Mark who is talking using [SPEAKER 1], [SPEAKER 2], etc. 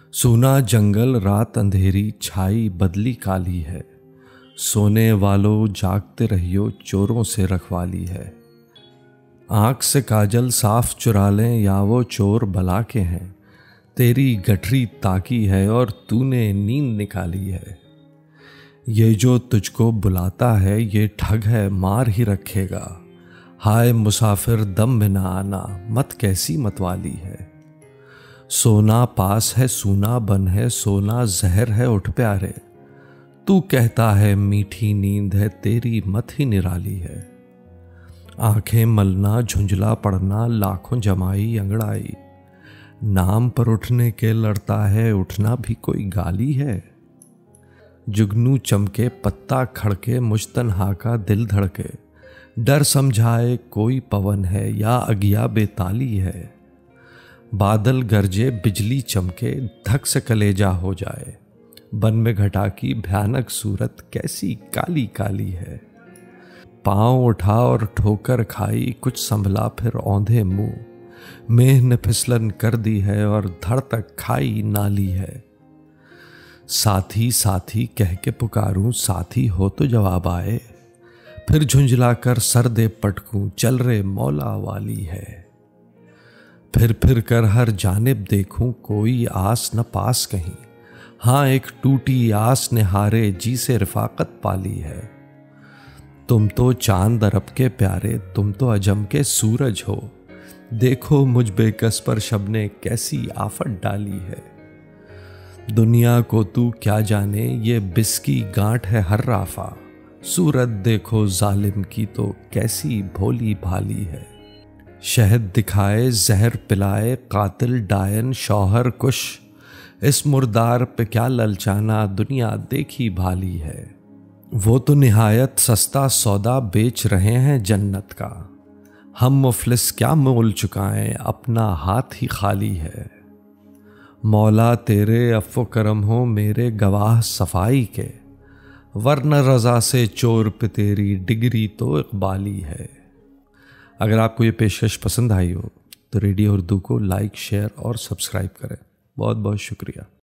[SPEAKER 1] सूना जंगल रात अंधेरी छाई बदली काली है। सोने वालों जागते रहियो चोरों से रखवाली है। आँख से काजल साफ चुरा लें या वो चोर भला के हैं। तेरी गठरी ताकी है और तूने नींद निकाली है। ये जो तुझको बुलाता है ये ठग है, मार ही रखेगा। हाय मुसाफिर दम में ना आना, मत कैसी मतवाली है। सोना पास है सूना बन है, सोना जहर है उठ प्यारे। तू कहता है मीठी नींद है, तेरी मत ही निराली है। आंखें मलना झुंझला पड़ना लाखों जमाई अंगड़ाई। नाम पर उठने के लड़ता है, उठना भी कोई गाली है। जुगनू चमके पत्ता खड़के, मुझ तन्हा का दिल धड़के। डर समझाए कोई पवन है या अगिया बेताली है। बादल गरजे बिजली चमके, धक से कलेजा हो जाए। बन में घटा की भयानक सूरत कैसी काली काली है। पांव उठा और ठोकर खाई, कुछ संभला फिर औंधे मुंह। मेह ने फिसलन कर दी है और धड़ तक खाई नाली है। साथी साथी कह के पुकारूं, साथी हो तो जवाब आए। फिर झुंझला कर सर दे पटकूं, चल रे मौला वाली है। फिर कर हर जानिब देखूं, कोई आस न पास कहीं। हाँ एक टूटी आस ने हारे जी से रिफाकत पाली है। तुम तो चांद अरब के प्यारे, तुम तो अजम के सूरज हो। देखो मुझ बेकस पर शब ने कैसी आफत डाली है। दुनिया को तू क्या जाने, ये बिस्की गांठ है हर राफा। सूरत देखो जालिम की तो कैसी भोली भाली है। शहद दिखाए जहर पिलाए, कातिल डायन शौहर कुश। इस मुर्दार पे क्या ललचाना, दुनिया देखी भाली है। वो तो निहायत सस्ता सौदा बेच रहे हैं जन्नत का। हम मुफलिस क्या मोल चुकाएं, अपना हाथ ही खाली है। मौला तेरे अफ़्व करम हो मेरे गवाह सफाई के। वरना रज़ा से चोर पे तेरी डिग्री तो इकबाली है। अगर आपको ये पेशकश पसंद आई हो तो रेडियो उर्दू को लाइक शेयर और सब्सक्राइब करें। बहुत बहुत शुक्रिया।